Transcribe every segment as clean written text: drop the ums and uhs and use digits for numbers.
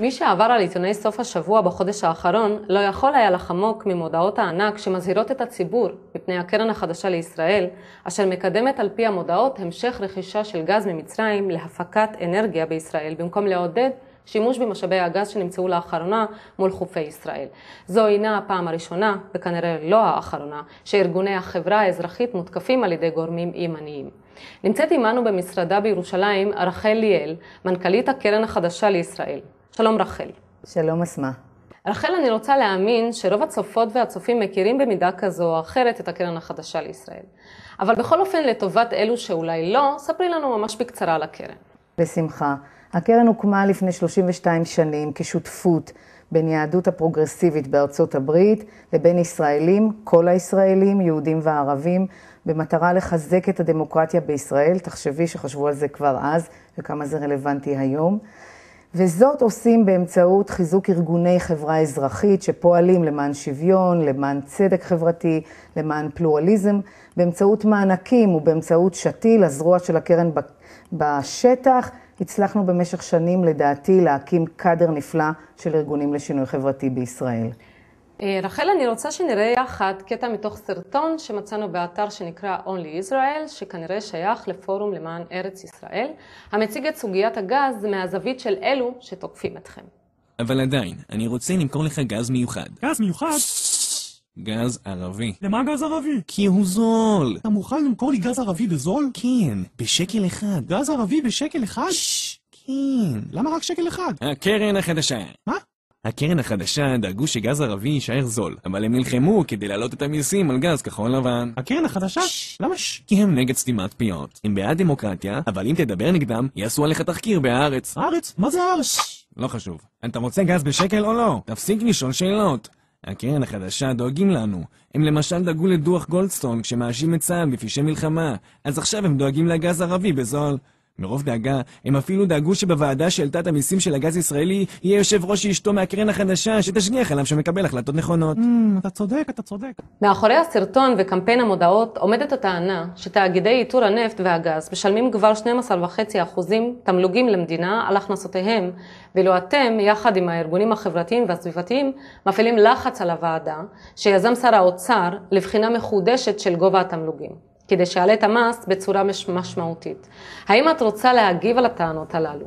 מי שעבר על עיתוני סוף השבוע בחודש האחרון לא יכול היה לחמוק ממודעות הענק שמזהירות את הציבור מפני הקרן החדשה לישראל, אשר מקדמת על פי המודעות המשך רכישה של גז ממצרים להפקת אנרגיה בישראל, במקום לעודד שימוש במשאבי הגז שנמצאו לאחרונה מול חופי ישראל. זו אינה הפעם הראשונה, וכנראה לא האחרונה, שארגוני החברה האזרחית מותקפים על ידי גורמים ימניים. נמצאת עמנו במשרדה בירושלים רחל ליאל, מנכ"לית הקרן החדשה לישראל. שלום רחל. שלום אסמה. רחל, אני רוצה להאמין שרוב הצופות והצופים מכירים במידה כזו או אחרת את הקרן החדשה לישראל. אבל בכל אופן, לטובת אלו שאולי לא, ספרי לנו ממש בקצרה על הקרן. בשמחה. הקרן הוקמה לפני 32 שנים כשותפות בין יהדות הפרוגרסיבית בארצות הברית לבין ישראלים, כל הישראלים, יהודים וערבים, במטרה לחזק את הדמוקרטיה בישראל. תחשבי שחשבו על זה כבר אז וכמה זה רלוונטי היום. וזאת עושים באמצעות חיזוק ארגוני חברה אזרחית שפועלים למען שוויון, למען צדק חברתי, למען פלורליזם, באמצעות מענקים ובאמצעות שתיל, הזרוע של הקרן בשטח. הצלחנו במשך שנים לדעתי להקים קאדר נפלא של ארגונים לשינוי חברתי בישראל. רחל, אני רוצה שנראה יחד קטע מתוך סרטון שמצאנו באתר שנקרא Only Israel, שכנראה שייך לפורום למען ארץ ישראל, המציג את סוגיית הגז מהזווית של אלו שתוקפים אתכם. אבל עדיין, אני רוצה למכור לך גז מיוחד. גז מיוחד? גז ערבי. למה גז ערבי? כי הוא זול. אתה מוכן למכור לי גז ערבי בזול? כן, בשקל אחד. גז ערבי בשקל אחד? כן. למה רק שקל אחד? הקרן החדשה. מה? הקרן החדשה דאגו שגז ערבי יישאר זול, אבל הם נלחמו כדי להעלות את המיסים על גז כחול לבן. הקרן החדשה? למה? כי הם נגד סתימת פיות. הם בעד דמוקרטיה, אבל אם תדבר נגדם, יעשו עליך תחקיר בהארץ. הארץ? מה זה הארץ? לא חשוב. אתה רוצה גז בשקל או לא? תפסיק לשאול שאלות. הקרן החדשה דואגים לנו. הם למשל דאגו לדוח גולדסטון כשמאשים את צה"ל בפשעי מלחמה, אז עכשיו הם דואגים לגז ערבי בזול. מרוב דאגה, הם אפילו דאגו שבוועדה שהעלתה את המיסים של הגז ישראלי יהיה יושב ראש שאשתו מהקרן החדשה שתשגיח עליו שמקבל החלטות נכונות. אתה צודק, אתה צודק. מאחורי הסרטון וקמפיין המודעות עומדת הטענה שתאגידי איתור הנפט והגז משלמים כבר 12.5% תמלוגים למדינה על הכנסותיהם, ואילו אתם, יחד עם הארגונים החברתיים והסביבתיים, מפעילים לחץ על הוועדה שיזם שר האוצר לבחינה מחודשת של גובה התמלוגים, כדי שיעלה את המס בצורה משמעותית. האם את רוצה להגיב על הטענות הללו?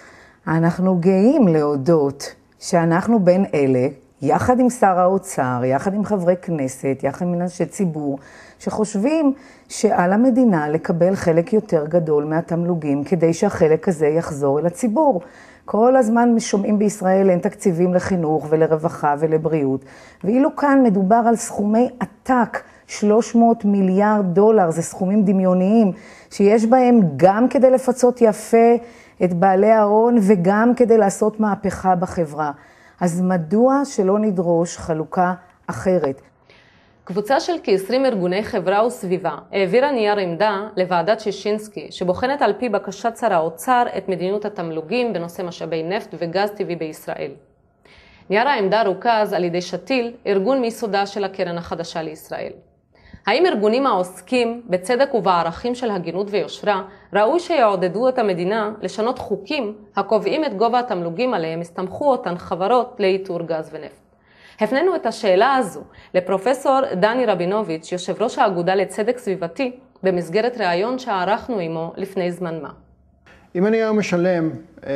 אנחנו גאים להודות שאנחנו בין אלה, יחד עם שר האוצר, יחד עם חברי כנסת, יחד עם אנשי ציבור, שחושבים שעל המדינה לקבל חלק יותר גדול מהתמלוגים, כדי שהחלק הזה יחזור אל הציבור. כל הזמן שומעים בישראל אין תקציבים לחינוך ולרווחה ולבריאות, ואילו כאן מדובר על סכומי עתק, 300 מיליארד דולר, זה סכומים דמיוניים, שיש בהם גם כדי לפצות יפה את בעלי ההון וגם כדי לעשות מהפכה בחברה. אז מדוע שלא נדרוש חלוקה אחרת? קבוצה של כ-20 ארגוני חברה וסביבה העבירה נייר עמדה לוועדת שישינסקי, שבוחנת על פי בקשת שר האוצר את מדיניות התמלוגים בנושא משאבי נפט וגז טבעי בישראל. נייר העמדה רוכז על ידי שתיל, ארגון מיסודה של הקרן החדשה לישראל. האם ארגונים העוסקים בצדק ובערכים של הגינות ויושרה ראוי שיעודדו את המדינה לשנות חוקים הקובעים את גובה התמלוגים עליהם הסתמכו אותן חברות לאיתור גז ונפט? הפנינו את השאלה הזו לפרופסור דני רבינוביץ', יושב ראש האגודה לצדק סביבתי, במסגרת ראיון שערכנו עמו לפני זמן מה. אם אני היום משלם 20%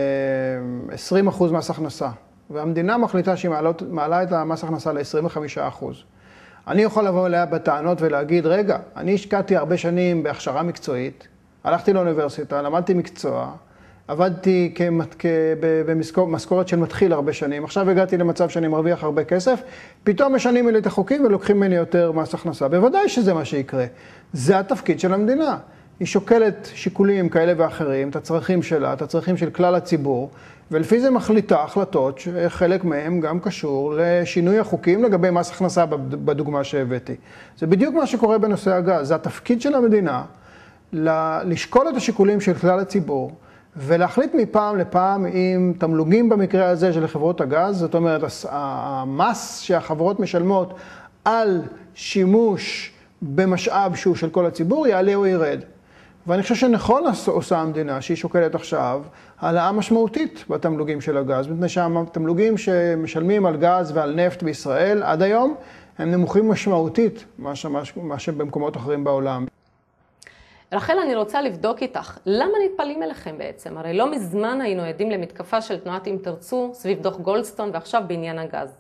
מס הכנסה, והמדינה מחליטה שהיא מעלה את המס הכנסה ל-25%, אני יכול לבוא אליה בטענות ולהגיד, רגע, אני השקעתי הרבה שנים בהכשרה מקצועית, הלכתי לאוניברסיטה, למדתי מקצוע, עבדתי במשכורת של מתחיל הרבה שנים, עכשיו הגעתי למצב שאני מרוויח הרבה כסף, פתאום משנים לי את החוקים ולוקחים ממני יותר מס הכנסה. בוודאי שזה מה שיקרה. זה התפקיד של המדינה. היא שוקלת שיקולים כאלה ואחרים, את הצרכים שלה, את הצרכים של כלל הציבור, ולפי זה מחליטה החלטות שחלק מהם גם קשור לשינוי החוקים לגבי מס הכנסה בדוגמה שהבאתי. זה בדיוק מה שקורה בנושא הגז. זה התפקיד של המדינה לשקול את השיקולים של כלל הציבור, ולהחליט מפעם לפעם עם תמלוגים במקרה הזה של חברות הגז, זאת אומרת, המס שהחברות משלמות על שימוש במשאב שהוא של כל הציבור יעלה או ירד. ואני חושב שנכון עושה המדינה, שהיא שוקלת עכשיו, העלאה משמעותית בתמלוגים של הגז, מפני שהתמלוגים שמשלמים על גז ועל נפט בישראל עד היום, הם נמוכים משמעותית מה שבמקומות אחרים בעולם. רחל, אני רוצה לבדוק איתך, למה נטפלים אליכם בעצם? הרי לא מזמן היינו עדים למתקפה של תנועת אם תרצו סביב דוח גולדסטון ועכשיו בעניין הגז.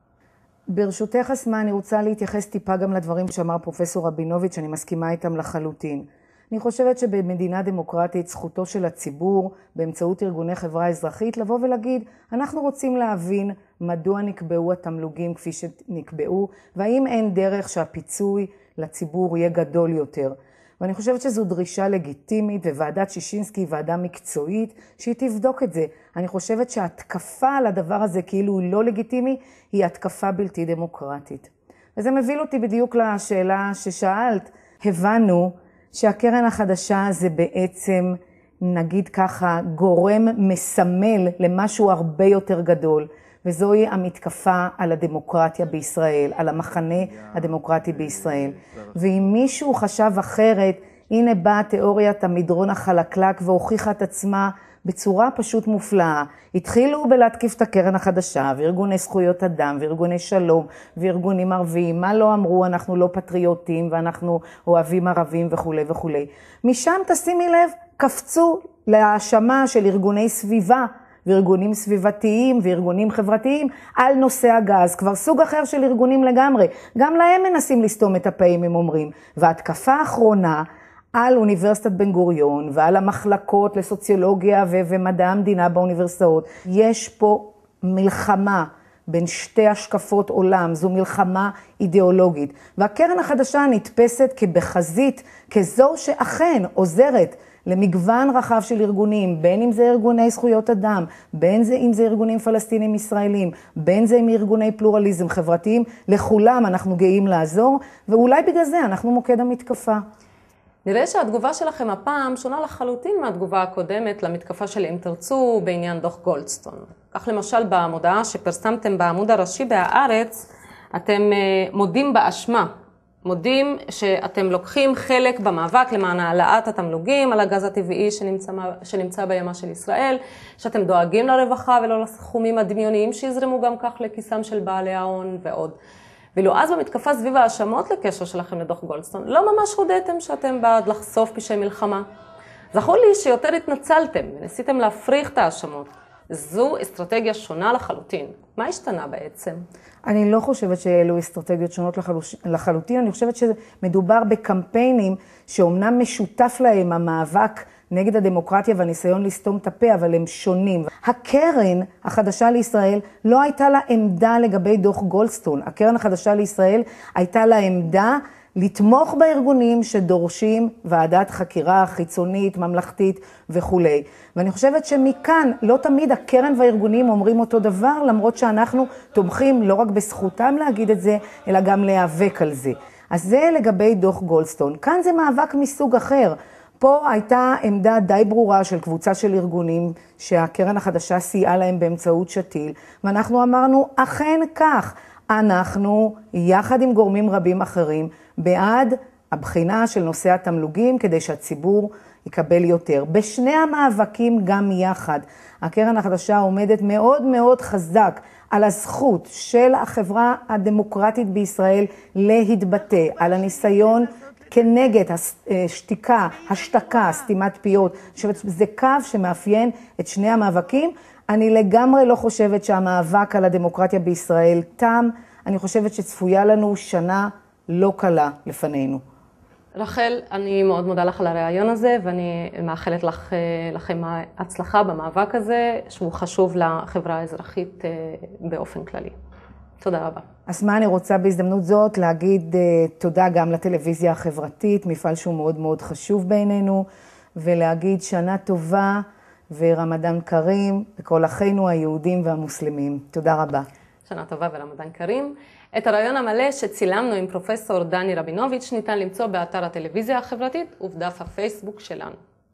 ברשותך אסמה, אני רוצה להתייחס טיפה גם לדברים שאמר פרופסור רבינוביץ', אני מסכימה איתם לחלוטין. אני חושבת שבמדינה דמוקרטית זכותו של הציבור באמצעות ארגוני חברה אזרחית לבוא ולהגיד, אנחנו רוצים להבין מדוע נקבעו התמלוגים כפי שנקבעו, והאם אין דרך שהפיצוי לציבור יהיה גדול יותר. ואני חושבת שזו דרישה לגיטימית, וועדת שישינסקי היא ועדה מקצועית שהיא תבדוק את זה. אני חושבת שההתקפה על הדבר הזה כאילו הוא לא לגיטימי, היא התקפה בלתי דמוקרטית. וזה מביא אותי בדיוק לשאלה ששאלת. הבנו שהקרן החדשה זה בעצם, נגיד ככה, גורם מסמל למשהו הרבה יותר גדול, וזוהי המתקפה על הדמוקרטיה בישראל, על המחנה הדמוקרטי בישראל. ואם מישהו חשב אחרת, הנה באה תיאוריית המדרון החלקלק והוכיחה את עצמה בצורה פשוט מופלאה. התחילו בלהתקיף את הקרן החדשה, וארגוני זכויות אדם, וארגוני שלום, וארגונים ערביים. מה לא אמרו? אנחנו לא פטריוטים, ואנחנו אוהבים ערבים וכו' וכו'. משם תשימי לב, קפצו להאשמה של ארגוני סביבה, וארגונים סביבתיים וארגונים חברתיים על נושא הגז. כבר סוג אחר של ארגונים לגמרי. גם להם מנסים לסתום את הפעים, הם אומרים. וההתקפה האחרונה על אוניברסיטת בן גוריון ועל המחלקות לסוציולוגיה ומדע המדינה באוניברסיטאות. יש פה מלחמה בין שתי השקפות עולם, זו מלחמה אידיאולוגית. והקרן החדשה נתפסת כבחזית, כזו שאכן עוזרת למגוון רחב של ארגונים, בין אם זה ארגוני זכויות אדם, בין אם זה ארגונים פלסטינים ישראלים, בין זה עם ארגוני פלורליזם חברתיים, לכולם אנחנו גאים לעזור, ואולי בגלל זה אנחנו מוקד המתקפה. נראה שהתגובה שלכם הפעם שונה לחלוטין מהתגובה הקודמת למתקפה של אם תרצו בעניין דוח גולדסטון. כך למשל במודעה שפרסמתם בעמוד הראשי בהארץ, אתם מודים באשמה. מודים שאתם לוקחים חלק במאבק למען העלאת התמלוגים על הגז הטבעי שנמצא בימה של ישראל, שאתם דואגים לרווחה ולא לסכומים הדמיוניים שיזרמו גם כך לכיסם של בעלי ההון ועוד. ואילו אז במתקפה סביב האשמות לקשר שלכם לדוח גולדסטון, לא ממש הודיתם שאתם בעד לחשוף פשעי מלחמה. זכור לי שיותר התנצלתם וניסיתם להפריך את האשמות. זו אסטרטגיה שונה לחלוטין. מה השתנה בעצם? אני לא חושבת שאלו אסטרטגיות שונות לחלוטין. אני חושבת שמדובר בקמפיינים שאומנם משותף להם המאבק נגד הדמוקרטיה והניסיון לסתום את הפה, אבל הם שונים. הקרן החדשה לישראל לא הייתה לה עמדה לגבי דוח גולדסטון. הקרן החדשה לישראל הייתה לה עמדה לתמוך בארגונים שדורשים ועדת חקירה חיצונית, ממלכתית וכו'. ואני חושבת שמכאן לא תמיד הקרן והארגונים אומרים אותו דבר, למרות שאנחנו תומכים לא רק בזכותם להגיד את זה, אלא גם להיאבק על זה. אז זה לגבי דוח גולדסטון. כאן זה מאבק מסוג אחר. פה הייתה עמדה די ברורה של קבוצה של ארגונים שהקרן החדשה סייעה להם באמצעות שתיל, ואנחנו אמרנו, אכן כך, אנחנו יחד עם גורמים רבים אחרים בעד הבחינה של נושא התמלוגים כדי שהציבור יקבל יותר. בשני המאבקים גם יחד, הקרן החדשה עומדת מאוד מאוד חזק על הזכות של החברה הדמוקרטית בישראל להתבטא, על הניסיון כנגד השתיקה, השתקה, סתימת פיות. זה קו שמאפיין את שני המאבקים. אני לגמרי לא חושבת שהמאבק על הדמוקרטיה בישראל תם. אני חושבת שצפויה לנו שנה לא קלה לפנינו. רחל, אני מאוד מודה לך על הרעיון הזה, ואני מאחלת לכם הצלחה במאבק הזה, שהוא חשוב לחברה האזרחית באופן כללי. תודה רבה. אז מה אני רוצה בהזדמנות זאת להגיד תודה גם לטלוויזיה החברתית, מפעל שהוא מאוד מאוד חשוב בעינינו, ולהגיד שנה טובה ורמדאן כרים לכל אחינו היהודים והמוסלמים. תודה רבה. שנה טובה ורמדאן כרים. את הרעיון המלא שצילמנו עם פרופסור דני רבינוביץ' ניתן למצוא באתר הטלוויזיה החברתית ובדף הפייסבוק שלנו.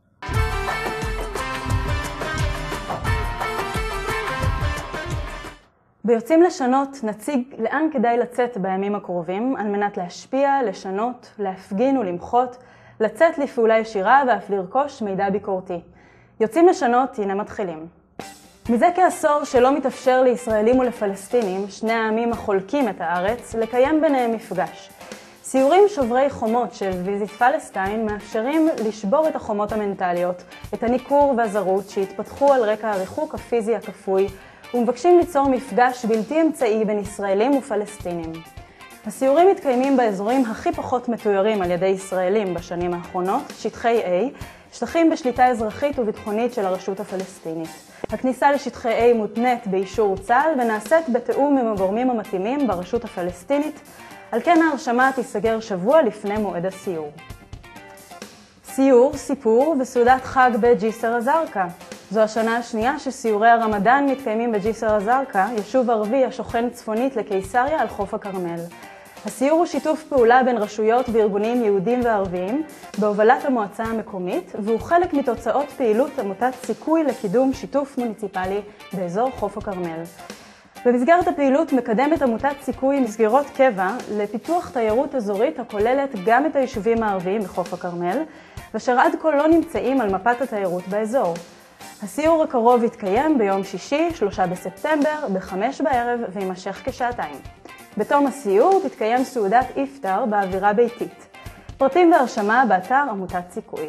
ביוצאים לשנות נציג לאן כדאי לצאת בימים הקרובים על מנת להשפיע, לשנות, להפגין ולמחות לצאת לפעולה ישירה ואף לרכוש מידע ביקורתי. יוצאים לשנות, הנה מתחילים. מזה כעשור שלא מתאפשר לישראלים ולפלסטינים, שני העמים החולקים את הארץ, לקיים ביניהם מפגש. סיורים שוברי חומות של ויזיט פלסטיין מאפשרים לשבור את החומות המנטליות, את הניכור והזרות שהתפתחו על רקע הריחוק הפיזי הכפוי, ומבקשים ליצור מפגש בלתי אמצעי בין ישראלים ופלסטינים. הסיורים מתקיימים באזורים הכי פחות מתוירים על ידי ישראלים בשנים האחרונות, שטחי A, שטחים בשליטה אזרחית וביטחונית של הרשות הפלסטינית. הכניסה לשטחי A מותנית באישור צה"ל ונעשית בתיאום עם הגורמים המתאימים ברשות הפלסטינית, על כן ההרשמה תיסגר שבוע לפני מועד הסיור. סיור, סיפור וסעודת חג בג'יסר א-זרקא. זו השנה השנייה שסיורי הרמדאן מתקיימים בג'יסר א-זרקא, יישוב ערבי השוכן צפונית לקיסריה על חוף הכרמל. הסיור הוא שיתוף פעולה בין רשויות וארגונים יהודים וערביים בהובלת המועצה המקומית, והוא חלק מתוצאות פעילות עמותת סיכוי לקידום שיתוף מוניציפלי באזור חוף הכרמל. במסגרת הפעילות מקדמת עמותת סיכוי מסגרות קבע לפיתוח תיירות אזורית הכוללת גם את היישובים הערביים בחוף הכרמל, ואשר עד כה לא נמצאים על מפת התיירות באזור. הסיור הקרוב יתקיים ביום שישי, 3 בספטמבר, ב-5 בערב וימשך כשעתיים. בתום הסיור תתקיים סעודת איפטר באווירה ביתית. פרטים והרשמה באתר עמותת סיכוי.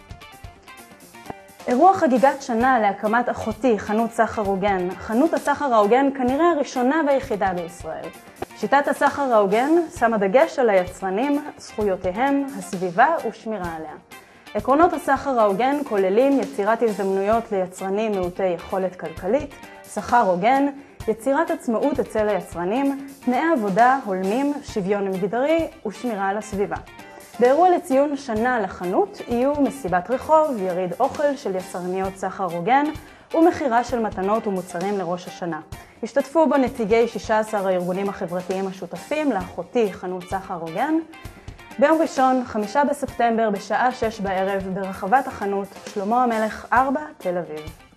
אירוע חגיגת שנה להקמת אחותי, חנות סחר הוגן. חנות הסחר ההוגן כנראה הראשונה והיחידה בישראל. שיטת הסחר ההוגן שמה דגש על היצרנים, זכויותיהם, הסביבה ושמירה עליה. עקרונות הסחר ההוגן כוללים יצירת הזדמנויות ליצרנים מעוטי יכולת כלכלית, שכר הוגן, יצירת עצמאות אצל היצרנים, תנאי עבודה הולמים, שוויון מגדרי ושמירה על הסביבה. באירוע לציון שנה לחנות יהיו מסיבת רחוב, יריד אוכל של יצרניות סחר הוגן ומחירה של מתנות ומוצרים לראש השנה. השתתפו בו נציגי 16 הארגונים החברתיים השותפים לאחותי חנות סחר הוגן. ביום ראשון, 5 בספטמבר בשעה 6 בערב ברחבת החנות שלמה המלך 4, תל אביב.